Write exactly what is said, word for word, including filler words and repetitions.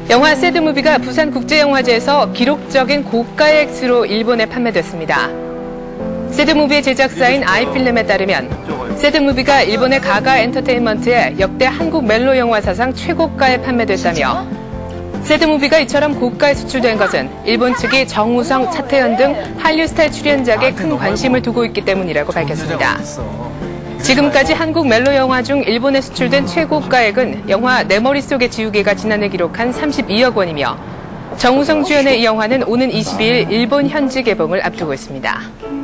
영화 새드무비가 부산국제영화제에서 기록적인 고가의 액수로 일본에 판매됐습니다. 새드무비의 제작사인 아이필름에 따르면 새드무비가 일본의 가가 엔터테인먼트의 역대 한국 멜로 영화 사상 최고가에 판매됐다며 새드무비가 이처럼 고가에 수출된 것은 일본 측이 정우성, 차태현 등 한류 스타 출연작에 큰 관심을 두고 있기 때문이라고 밝혔습니다. 지금까지 한국 멜로 영화 중 일본에 수출된 최고가액은 영화 내 머릿속의 지우개가 지난해 기록한 삼십이억 원이며 정우성 주연의 이 영화는 오는 이십이일 일본 현지 개봉을 앞두고 있습니다.